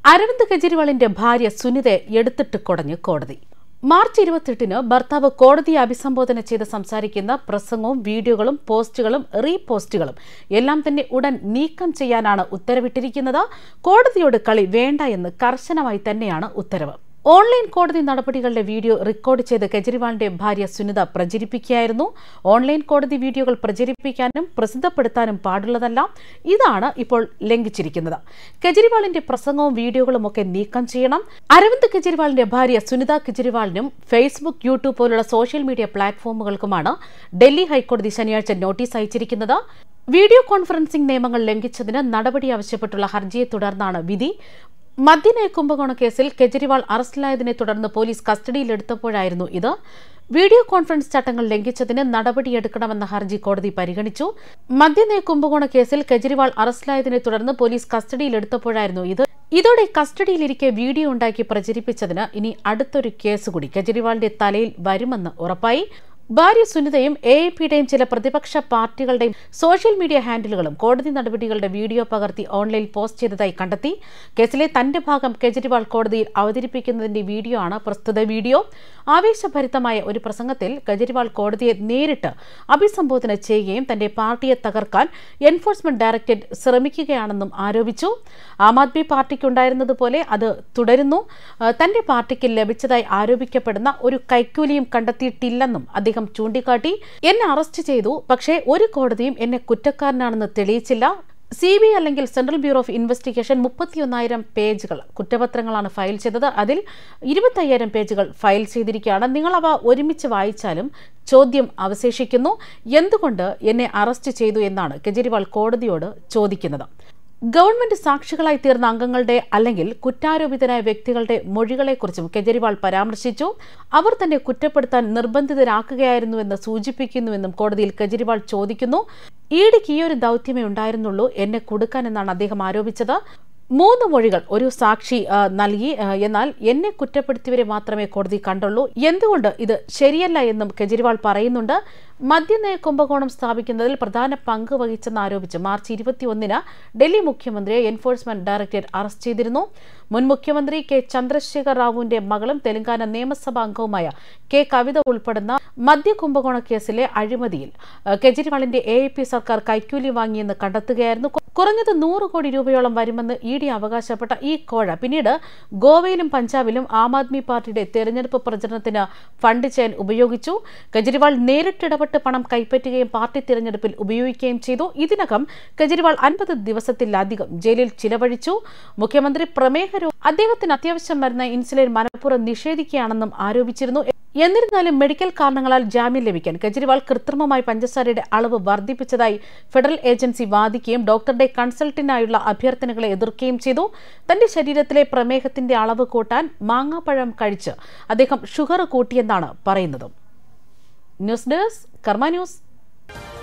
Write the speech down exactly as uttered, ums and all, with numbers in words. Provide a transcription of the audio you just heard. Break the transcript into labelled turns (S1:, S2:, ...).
S1: അരവിന്ദ് കെജ്രിവാളിന്റെ ഭാര്യ സുനിതയെ എടുത്തിട്ട് കുടഞ്ഞ് കോടതി. മാർച്ച് ഇരുപത്തെട്ടിന് ഭർത്താവ് കോടതിയെ അഭിസംബോധന ചെയ്ത് സംസാരിക്കുന്ന പ്രസംഗവും വീഡിയോകളും പോസ്റ്റുകളും റീപോസ്റ്റുകളും എല്ലാം തന്നെ ഉടൻ നീക്കം ചെയ്യാനാണ് ഉത്തരവിട്ടിരിക്കുന്നത്. കോടതിയോട് കളി വേണ്ട എന്ന് കർശനമായി തന്നെയാണ് ഉത്തരവ്. ഓൺലൈൻ കോടതി നടപടികളുടെ വീഡിയോ റെക്കോർഡ് ചെയ്ത് കെജ്രിവാളിന്റെ ഭാര്യ സുനിത പ്രചരിപ്പിക്കുകയായിരുന്നു. ഓൺലൈൻ കോടതി വീഡിയോകൾ പ്രചരിപ്പിക്കാനും പ്രസിദ്ധപ്പെടുത്താനും പാടുള്ളതല്ല. ഇതാണ് ഇപ്പോൾ ലംഘിച്ചിരിക്കുന്നത്. കെജ്രിവാളിന്റെ പ്രസംഗവും വീഡിയോകളും ഒക്കെ നീക്കം ചെയ്യണം. അരവിന്ദ് കെജ്രിവാളിന്റെ ഭാര്യ സുനിത കെജ്രിവാളിനും ഫേസ്ബുക്ക്, യൂട്യൂബ് പോലുള്ള സോഷ്യൽ മീഡിയ പ്ലാറ്റ്ഫോമുകൾക്കുമാണ് ഡൽഹി ഹൈക്കോടതി ശനിയാഴ്ച നോട്ടീസ് അയച്ചിരിക്കുന്നത്. വീഡിയോ കോൺഫറൻസിംഗ് നിയമങ്ങൾ ലംഘിച്ചതിന് നടപടി ആവശ്യപ്പെട്ടുള്ള ഹർജിയെ തുടർന്നാണ് വിധി. മദ്യനയ കുംഭകോണ കേസിൽ കെജ്രിവാൾ അറസ്റ്റിലായതിനെ തുടർന്ന് പോലീസ് കസ്റ്റഡിയിലെടുത്തപ്പോഴായിരുന്നു ഇത്. വീഡിയോ കോൺഫറൻസ് ചട്ടങ്ങൾ ലംഘിച്ചതിന് നടപടിയെടുക്കണമെന്ന ഹർജി കോടതി പരിഗണിച്ചു. മദ്യനയ കുംഭകോണ കേസിൽ കെജ്രിവാൾ അറസ്റ്റിലായതിനെ തുടർന്ന് പോലീസ് കസ്റ്റഡിയിലെടുത്തപ്പോഴായിരുന്നു ഇത്. ഇതോടെ കസ്റ്റഡിയിലിരിക്കെ വീഡിയോ ഉണ്ടാക്കി പ്രചരിപ്പിച്ചതിന് ഇനി അടുത്തൊരു കേസ് കൂടി കെജ്രിവാളിന്റെ തലയിൽ വരുമെന്ന് ഉറപ്പായി. ഭാര്യ സുനിതയും എ എ പിയുടെയും ചില പ്രതിപക്ഷ പാർട്ടികളുടെയും സോഷ്യൽ മീഡിയ ഹാൻഡിലുകളും കോടതി നടപടികളുടെ വീഡിയോ പകർത്തി ഓൺലൈനിൽ പോസ്റ്റ് ചെയ്തതായി കണ്ടെത്തി. കേസിലെ തന്റെ ഭാഗം കെജ്രിവാൾ കോടതിയിൽ അവതരിപ്പിക്കുന്നതിന്റെ വീഡിയോ ആണ് പ്രസ്തുത വീഡിയോ. ആവേശഭരിതമായ ഒരു പ്രസംഗത്തിൽ കെജ്രിവാൾ കോടതിയെ നേരിട്ട് അഭിസംബോധന ചെയ്യുകയും തന്റെ പാർട്ടിയെ തകർക്കാൻ എൻഫോഴ്സ്മെന്റ് ഡയറക്ടറേറ്റ് ശ്രമിക്കുകയാണെന്നും ആരോപിച്ചു. ആം ആദ്മി പാർട്ടിക്കുണ്ടായിരുന്നതുപോലെ അത് തുടരുന്നു. തന്റെ പാർട്ടിക്ക് ലഭിച്ചതായി ആരോപിക്കപ്പെടുന്ന ഒരു കൈക്കൂലിയും കണ്ടെത്തിയിട്ടില്ലെന്നും അദ്ദേഹം ചൂണ്ടിക്കാട്ടി. എന്നെ അറസ്റ്റ് ചെയ്തു, പക്ഷേ ഒരു കോടതിയും എന്നെ കുറ്റക്കാരനാണെന്ന് തെളിയിച്ചില്ല. സി ബി ഐ അല്ലെങ്കിൽ സെൻട്രൽ ബ്യൂറോ ഓഫ് ഇൻവെസ്റ്റിഗേഷൻ മുപ്പത്തിയൊന്നായിരം പേജുകൾ കുറ്റപത്രങ്ങളാണ് ഫയൽ ചെയ്തത്. അതിൽ ഇരുപത്തയ്യായിരം പേജുകൾ ഫയൽ ചെയ്തിരിക്കുകയാണ്. നിങ്ങൾ അവ ഒരുമിച്ച് വായിച്ചാലും ചോദ്യം അവശേഷിക്കുന്നു. എന്തുകൊണ്ട് എന്നെ അറസ്റ്റ് ചെയ്തു എന്നാണ് കെജ്രിവാൾ കോടതിയോട് ചോദിക്കുന്നത്. ഗവൺമെന്റ് സാക്ഷികളായി തീർന്ന അംഗങ്ങളുടെ അല്ലെങ്കിൽ കുറ്റാരോപിതരായ വ്യക്തികളുടെ മൊഴികളെക്കുറിച്ചും കെജ്രിവാൾ പരാമർശിച്ചു. അവർ തന്നെ കുറ്റപ്പെടുത്താൻ നിർബന്ധിതരാക്കുകയായിരുന്നുവെന്ന് സൂചിപ്പിക്കുന്നുവെന്നും കോടതിയിൽ കെജ്രിവാൾ ചോദിക്കുന്നു. ഈഡിക്ക് ഈയൊരു ദൌത്യമേ ഉണ്ടായിരുന്നുള്ളൂ, എന്നെ കൊടുക്കാൻ എന്നാണ് അദ്ദേഹം ആരോപിച്ചത്. മൂന്ന് മൊഴികൾ ഒരു സാക്ഷി നൽകി, എന്നാൽ എന്നെ കുറ്റപ്പെടുത്തിയവരെ മാത്രമേ കോടതി കണ്ടുള്ളൂ. എന്തുകൊണ്ട് ഇത് ശരിയല്ല എന്നും കെജ്രിവാൾ പറയുന്നുണ്ട്. മദ്യനയ കുംഭകോണം സ്ഥാപിക്കുന്നതിൽ പ്രധാന പങ്ക് വഹിച്ചെന്ന് ആരോപിച്ച് മാർച്ച് ഇരുപത്തിയൊന്നിന് ഡൽഹി മുഖ്യമന്ത്രിയെ എൻഫോഴ്സ്മെന്റ് ഡയറക്ടറേറ്റ് അറസ്റ്റ് ചെയ്തിരുന്നു. മുൻ മുഖ്യമന്ത്രി കെ ചന്ദ്രശേഖർ റാവുവിന്റെ മകളും തെലങ്കാന നിയമസഭാ അംഗവുമായ കെ കവിത ഉൾപ്പെടുന്ന മദ്യ കുംഭകോണ കേസിലെ അഴിമതിയിൽ കെജ്രിവാളിന്റെ എ എ പി സർക്കാർ കൈക്കൂലി വാങ്ങിയെന്ന് കണ്ടെത്തുകയായിരുന്നു. കുറഞ്ഞത് നൂറ് കോടി രൂപയോളം വരുമെന്ന് ഇ ഡി അവകാശപ്പെട്ട ഈ കോഴ പിന്നീട് ഗോവയിലും പഞ്ചാബിലും ആം ആദ്മി പാർട്ടിയുടെ തെരഞ്ഞെടുപ്പ് പ്രചരണത്തിന് ഫണ്ട് ചെയ്യാൻ ഉപയോഗിച്ചു. കെജ്രിവാൾ നേരിട്ടിടപെട്ട് പണം കൈപ്പറ്റുകയും പാർട്ടി തിരഞ്ഞെടുപ്പിൽ ഉപയോഗിക്കുകയും ചെയ്തു. ഇതിനകം കെജ്രിവാൾ അൻപത് ദിവസത്തിലധികം ജയിലിൽ ചിലവഴിച്ചു. മുഖ്യമന്ത്രി പ്രമേഹ അദ്ദേഹത്തിന് അത്യാവശ്യം മരുന്ന് ഇൻസുലിൻ മനഃപൂർവ്വം നിഷേധിക്കുകയാണെന്നും ആരോപിച്ചിരുന്നു. എന്നിരുന്നാലും മെഡിക്കൽ കാരണങ്ങളാൽ ജാമ്യം ലഭിക്കാൻ കെജ്രിവാൾ കൃത്രിമമായി പഞ്ചസാരയുടെ അളവ് വർദ്ധിപ്പിച്ചതായി ഫെഡറൽ ഏജൻസി വാദിക്കുകയും ഡോക്ടറുടെ കൺസൾട്ടിനായുള്ള അഭ്യർത്ഥനകളെ എതിർക്കുകയും ചെയ്തു. തന്റെ ശരീരത്തിലെ പ്രമേഹത്തിന്റെ അളവ് കൂട്ടാൻ മാങ്ങാപ്പഴം കഴിച്ച് അദ്ദേഹം ഷുഗർ കൂട്ടിയെന്നാണ് പറയുന്നത്. News desk Karma news.